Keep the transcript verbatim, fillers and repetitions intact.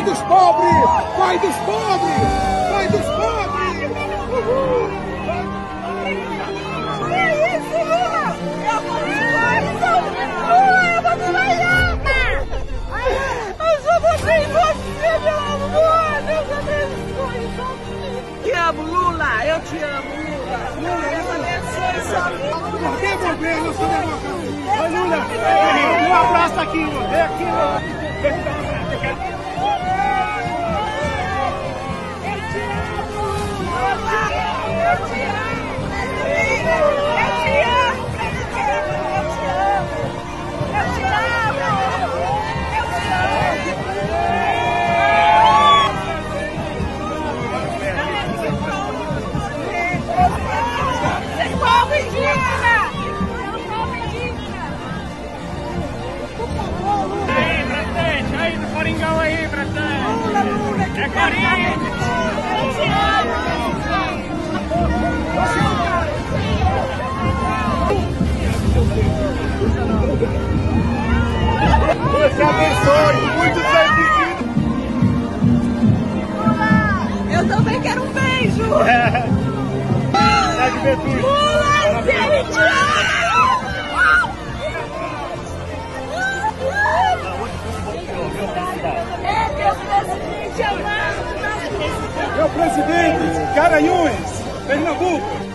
dos pobres! Pai dos pobres! Pai dos pobres! Uhul! Que isso, Lula? Eu vou embora, Lula, eu vou trabalhar! Eu só vou sem você, meu amor! Deus abençoe, só te amo, Lula! Eu te amo, Lula! Lula, Deus abençoe, só Por que morrer na sua democracia? Oi, Lula! Um abraço aqui, Lula! Vem aqui, Lula! Vem aqui, Lula! Eu quero... Eu te amo! Eu te amo, presidente! Eu te amo! Eu te amo! Eu te amo! Vocês povo indígena! Povo indígena! Aí, presidente! Aí, do Coringão aí, presidente! Lula, Lula! É Coringa! Eu te amo! Deus te abençoe! Muitos anos de vida! Eu também quero um beijo! É a juventude! Lula, ele te ama! É, meu presidente amado! Meu presidente, Garanhuns, Pernambuco!